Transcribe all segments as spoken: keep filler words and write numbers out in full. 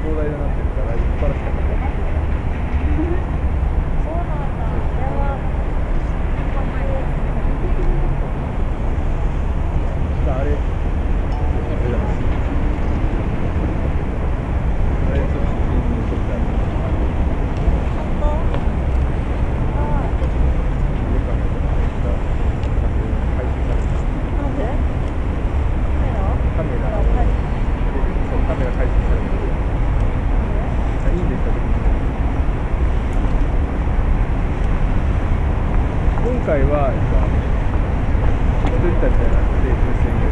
望台になってるから素晴らしかった。 そうなんだ。あれはあれ、あれだ。あれちょっと写真に撮ってある。 本当？はい。なんで？カメラ？カメラ？ そう、カメラ回収されてる。いいんですか？今回は一人旅じゃなくて純粋に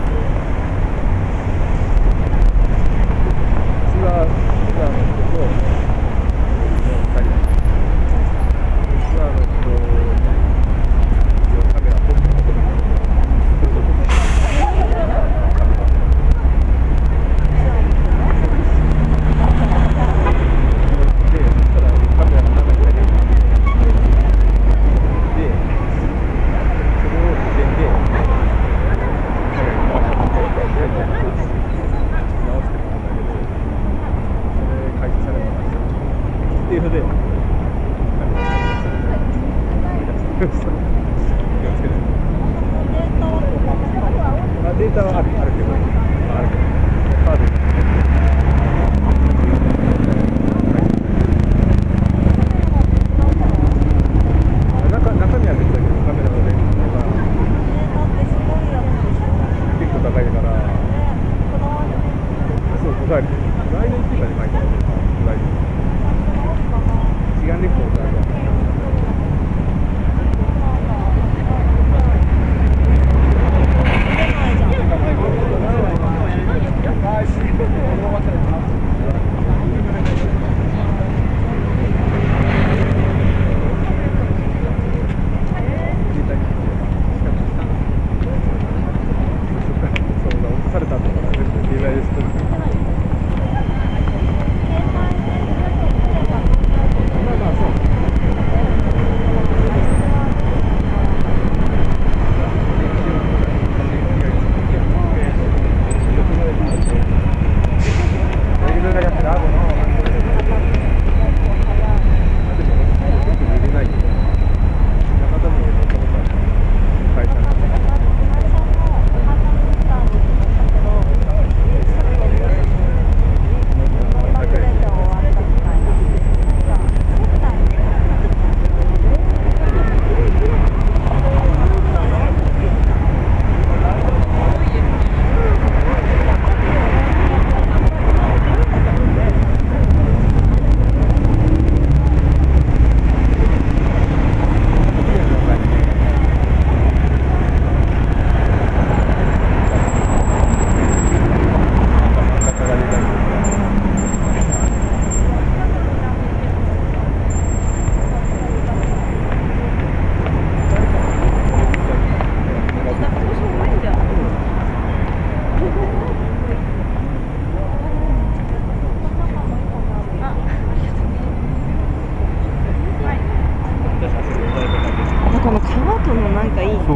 ツアーツアーの人とふたり、ツアーの人にカメラを撮ってもらってる。データはある、あるけど、あるけど、カード中、中身は別だけど、カメラのレンズが結構高いから、そう、こだわり、来年っていうかで書いてある、こだわり。一眼レフとこだわり。 この川とのなんかいい。そう。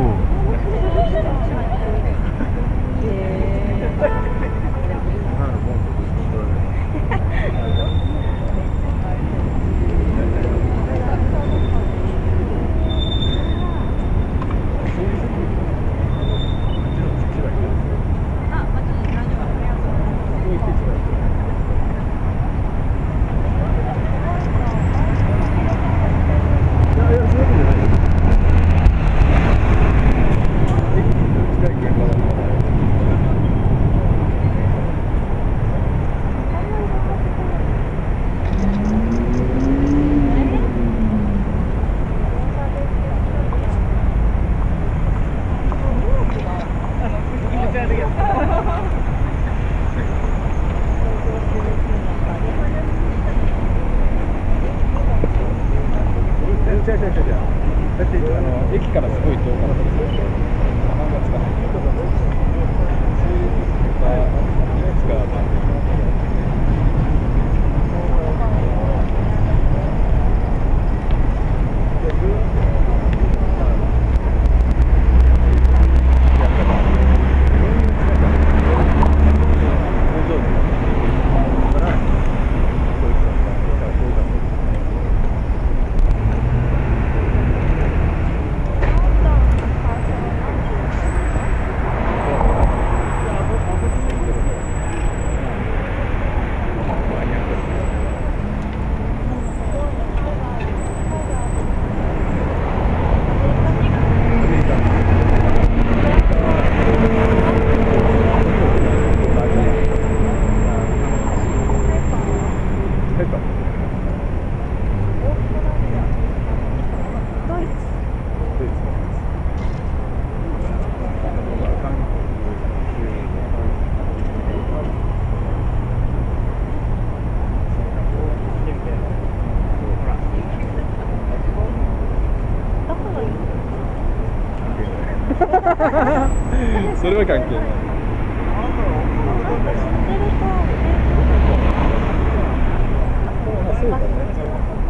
だってあの駅からすごい遠かったですよ。何月か。いつか。 それは関係ない。 そうかね。